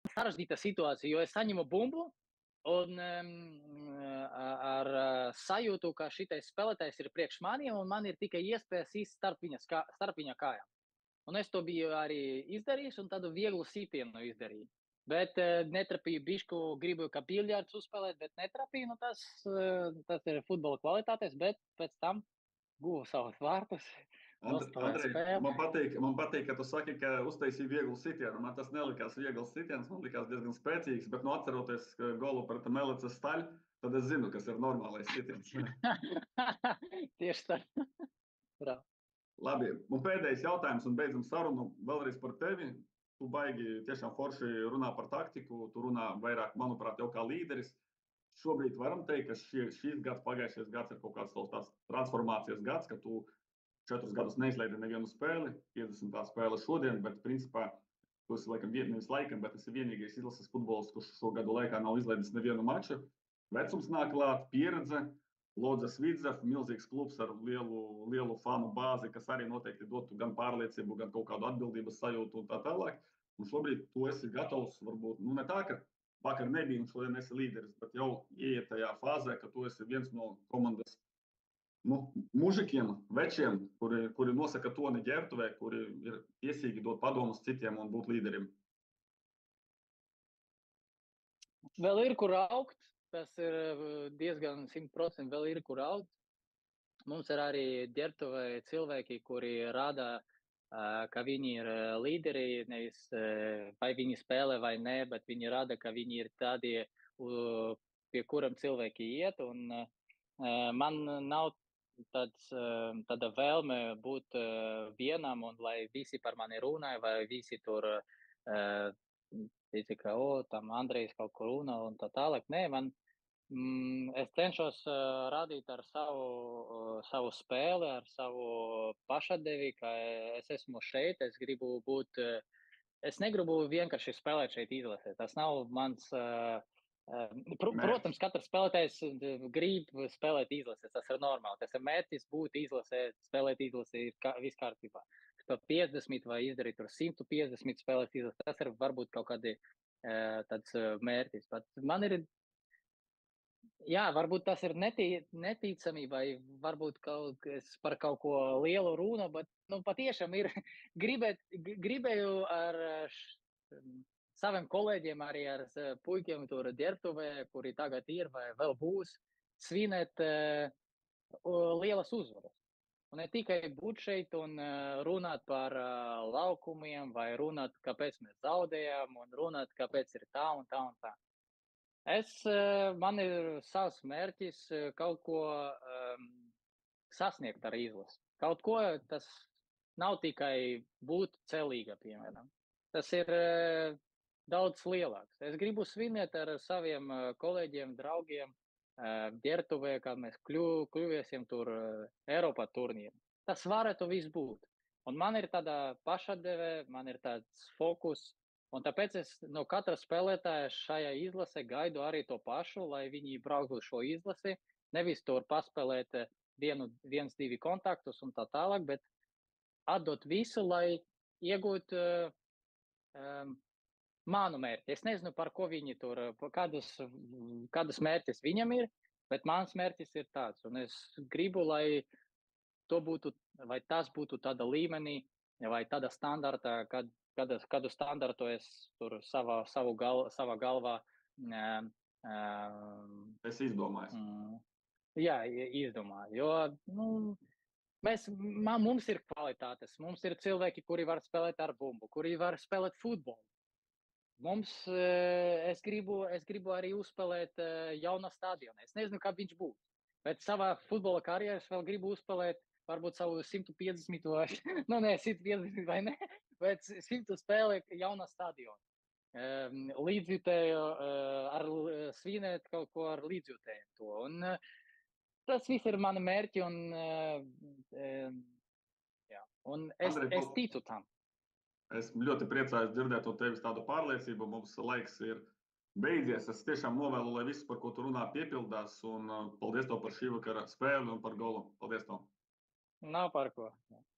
sarežģīta situācija, jo es saņemu bumbu un ar sajūtu, ka šitais spēlētājs ir priekš maniem un man ir tikai iespējas īst starp viņa kājām. Un es to biju arī izdarījis un tādu vieglu sitienu izdarīju. Bet netrapīju bišku, gribu kā biljards uzspēlēt, bet netrapīju. Nu, tas ir futbola kvalitātes, bet pēc tam guvu savus vārtus. Andrej, man patīk, ka tu saki, ka uztaisīji vieglu sitienu. Man tas nelikās viegls sitiens, man likās diezgan spēcīgs, bet atceroties golu pret Melecas Staļu, tad es zinu, kas ir normālais sitiens. Tieši tā. Bravo. Labi, un pēdējais jautājums un beidzam sarunu vēlreiz par tevi. Tu baigi tiešām forši runā par taktiku, tu runā vairāk, manuprāt, jau kā līderis. Šobrīd varam teikt, ka šīs gads, pagājušais gads ir kaut kāds tās transformācijas gads, ka tu 4 gadus neizlaidi nevienu spēli, 50. spēle šodien, bet principā tu esi nevis laikam, bet esi vienīgais izlases futbolists, kurš šo gadu laikā nav izlaidis nevienu maču. Vecums nāk klāt, pieredze, Lodzes Vidzev, milzīgs klubs ar lielu fanu bāzi, kas arī noteikti dotu gan pārliecību, gan kaut kādu atbildības sajūtu un tā tālāk. Un šobrīd tu esi gatavs, varbūt, ne tā, ka vakar nebija un šodien esi līderis, bet jau ieiet tajā fāzē, ka tu esi viens no komandas mužikiem, večiem, kuri nosaka toni ģērbtuvē, kuri ir tiesīgi dot padomus citiem un būt līderiem. Vēl ir, kur augt. Tas ir diezgan 100% vēl ir, kur augt. Mums ir arī ģērbtuvē cilvēki, kuri rāda, ka viņi ir līderi, nevis vai viņi spēlē vai nē, bet viņi rāda, ka viņi ir tādi, pie kuram cilvēki iet. Un man nav tāda vēlme būt vienam un lai visi par mani runāja, vai visi tur teica, ka tam Andrejs kaut ko runā un tā tālāk. Nē, es cenšos rādīt ar savu spēli, ar savu pašatdevi, ka es esmu šeit, es negribu vienkārši spēlēt šeit izlasē. Tas nav mans, protams, katrs spēlētājs grib spēlēt izlasē, tas ir normāli. Tas ir mērķis būt izlasē, spēlēt izlasē ir viss kārtībā. 50 vai izdarīt tur 150 spēlēt izlasē, tas ir varbūt kaut kādi tāds mērķis. Bet man ir, jā, varbūt tas ir neticami vai varbūt par kaut ko lielu runu, bet patiešām ir gribēju ar saviem kolēģiem, arī ar puikiem tur ģērbtuvē, kuri tagad ir vai vēl būs, svinēt lielas uzvaras. Un ne tikai būt šeit un runāt par laukumiem vai runāt, kāpēc mēs zaudējām un runāt, kāpēc ir tā un tā un tā. Man ir savs mērķis kaut ko sasniegt ar izlasi. Kaut ko, tas nav tikai būt celīga, piemēram. Tas ir daudz lielāks. Es gribu svinēt ar saviem kolēģiem, draugiem, ģērbtuvē, kad mēs kļuvēsim tur Eiropā turnīru. Tas varētu viss būt. Un man ir tāda pašatdeve, man ir tāds fokus. Un tāpēc es no katra spēlētāja šajā izlasē gaidu arī to pašu, lai viņi brauktu šo izlasi. Nevis tur paspēlēt 1-2 kontaktus un tā tālāk, bet atdot visu, lai iegūtu manu mērķi. Es nezinu, par ko viņi tur, kādus mērķis viņam ir, bet mans mērķis ir tāds. Un es gribu, lai to būtu, vai tas būtu tāda līmenī, vai tāda standarta, kādu standartu es tur savā galvā. Es izdomāju. Jā, izdomāju. Jo, mums ir kvalitātes, mums ir cilvēki, kuri var spēlēt ar bumbu, kuri var spēlēt futbolu. Es gribu arī uzspēlēt jaunā stadionā. Es nezinu, kā viņš būs, bet savā futbola karjerā es vēl gribu uzspēlēt varbūt savu 150 vai, 150 vai ne, bet 100 spēlē jaunā stadionā. Līdzjutēju, svinēt kaut ko ar līdzjutēju to. Un tas viss ir mani mērķi un es ticu tam. Es ļoti priecājos dzirdēt no tevis tādu pārliecību. Mums laiks ir beidzies. Es tiešām novēlu, lai viss, par ko tu runā, piepildās. Un paldies tev par šī vakara spēli un par golu. Paldies tev! Nav par ko.